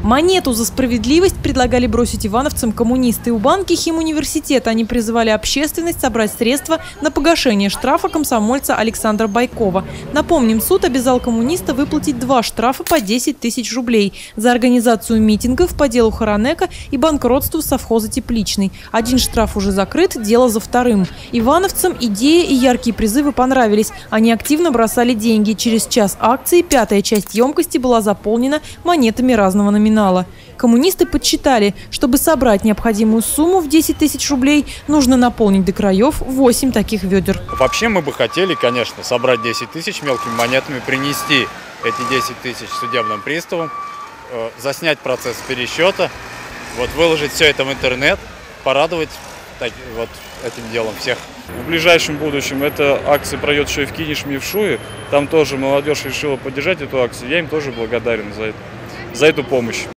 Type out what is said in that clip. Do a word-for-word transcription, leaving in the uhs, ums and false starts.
Монету за справедливость предлагали бросить ивановцам коммунисты. У банки Химуниверситета они призывали общественность собрать средства на погашение штрафа комсомольца Александра Байкова. Напомним, суд обязал коммуниста выплатить два штрафа по десять тысяч рублей за организацию митингов по делу Хоронека и банкротству совхоза Тепличный. Один штраф уже закрыт, дело за вторым. Ивановцам идея и яркие призывы понравились. Они активно бросали деньги. Через час акции пятая часть емкости была заполнена монетами разного номинала. Коммунисты подсчитали, чтобы собрать необходимую сумму в десять тысяч рублей, нужно наполнить до краев восемь таких ведер. Вообще мы бы хотели, конечно, собрать десять тысяч мелкими монетами, принести эти десять тысяч судебным приставам, э, заснять процесс пересчета, вот, выложить все это в интернет, порадовать так, вот, этим делом всех. В ближайшем будущем эта акция пройдет еще и в Кинешме, и в Шуе. Там тоже молодежь решила поддержать эту акцию. Я им тоже благодарен за это. за эту помощь.